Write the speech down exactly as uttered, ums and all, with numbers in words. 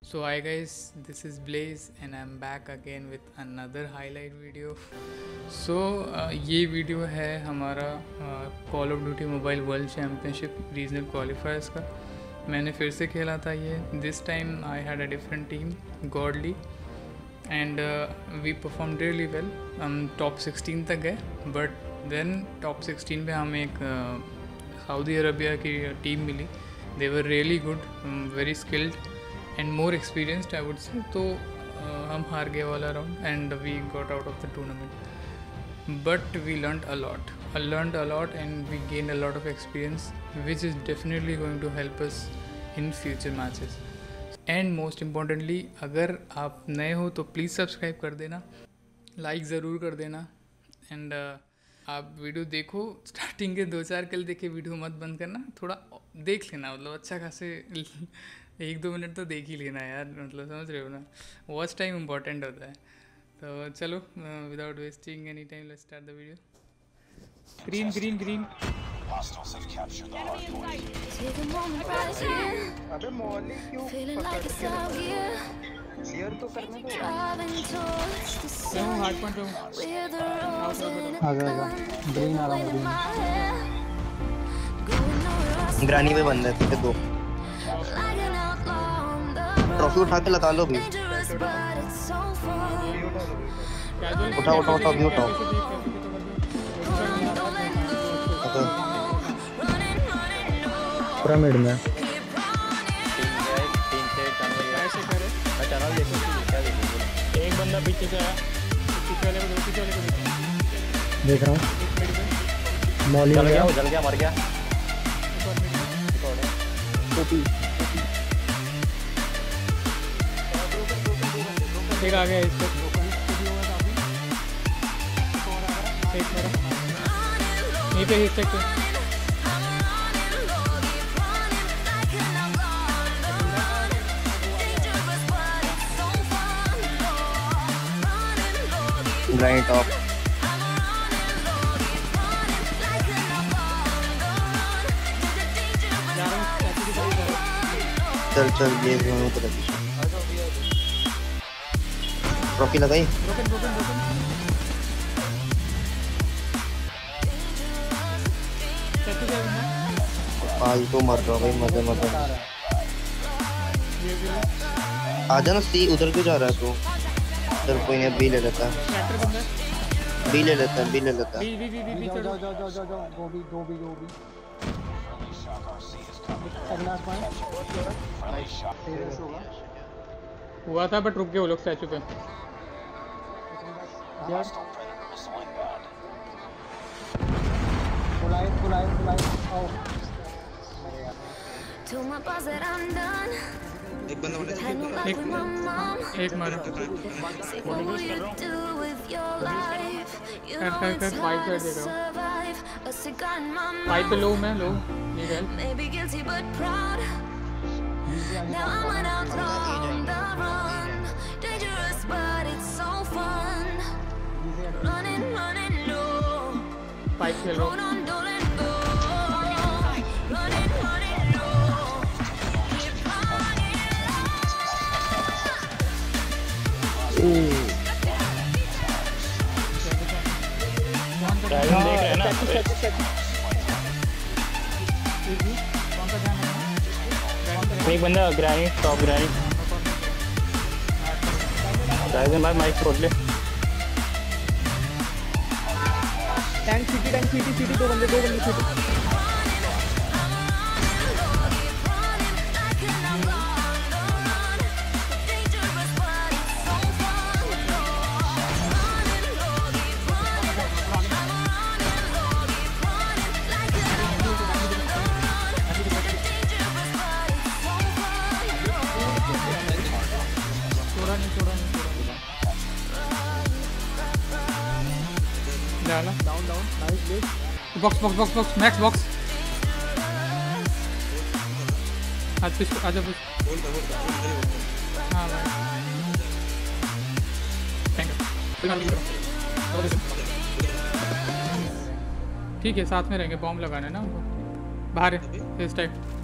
So hi guys, this is Blaze and I'm back again with another highlight video. So uh, ये video है हमारा call of duty mobile world championship regional qualifiers का। मैंने फिर से खेला था ये। This time I had a different team godly and we perform really well. हम टॉप सिक्सटीन तक गए, बट देन टॉप सिक्सटीन पे हमें एक सऊदी अरबिया की टीम मिली। They were really good, very skilled and more experienced I would say. तो uh, हम हार गए वाला round and we got out of the tournament, but we learned a lot I learned a lot and we gained a lot of experience which is definitely going to help us in future matches. And most importantly, अगर आप नए हो तो please subscribe कर देना, like ज़रूर कर देना एंड uh, आप वीडियो देखो। स्टार्टिंग के दो चार कल देखे वीडियो मत बंद करना, थोड़ा देख लेना, मतलब अच्छा खासे एक दो मिनट तो देख ही लेना यार, मतलब समझ रहे हो ना, वॉच टाइम इम्पॉर्टेंट होता है। तो चलो without wasting any time let's start the video. Green, green, green. Hostiles have captured the hard point. अबे मॉली क्यों क्लियर तो करने दो। क्यों हार्ड पॉइंट पे आ गया आ ग्रीन आ रहा है। ग्रीन ग्रानी पे बंद है दो। ट्रॉफी उठा के लगा लो भी। उठाओ उठाओ उठाओ भी उठाओ। पिरामिड में एक बंदा पीछे से आया, पीछे वाले को पीछे वाले को देख रहा हूँ। मॉली जल गया, जल गया, मर गया। एक आ गया इसको, एक मेरा यहीं पे हिट सकते। ग्राइंड टॉप चल चल ये दोनों तरफ ट्रॉफी लगाई। आज तो मर रहा भाई, मजे मजे। आ जाना सी, उधर क्यों जा रहा है तू? चल कोई नहीं, बी ले लेता है, बी ले लेता है, बी ले लेता है। जाओ जाओ जाओ जाओ जाओ गो भी गो भी गो भी अविनाश भाई हुआ था बट रुक गए वो लोग स्टैचू पे। बुलाए बुलाए बुलाए आओ। एक बंदा एक एक मारा कर कर कर फाइव कर दे रहा हूँ। फाइव पे लो मैं लो ये गल फाइव खेल रहा हूँ। ड्राइविंग देख रहे हैं ना। एक बंदा ग्रानी टॉप ग्रानी ड्राइविंग भाई माइक छोड़ ले। Tank city tank city city दो बंदे दो बंदे city. Down down down nice play. Box box box box max box. आज पुश आजा पुश। हाँ भाई थैंक यू। ठीक है साथ में रहेंगे, बॉम्ब लगाना है ना उनको। बाहर है इस टाइप।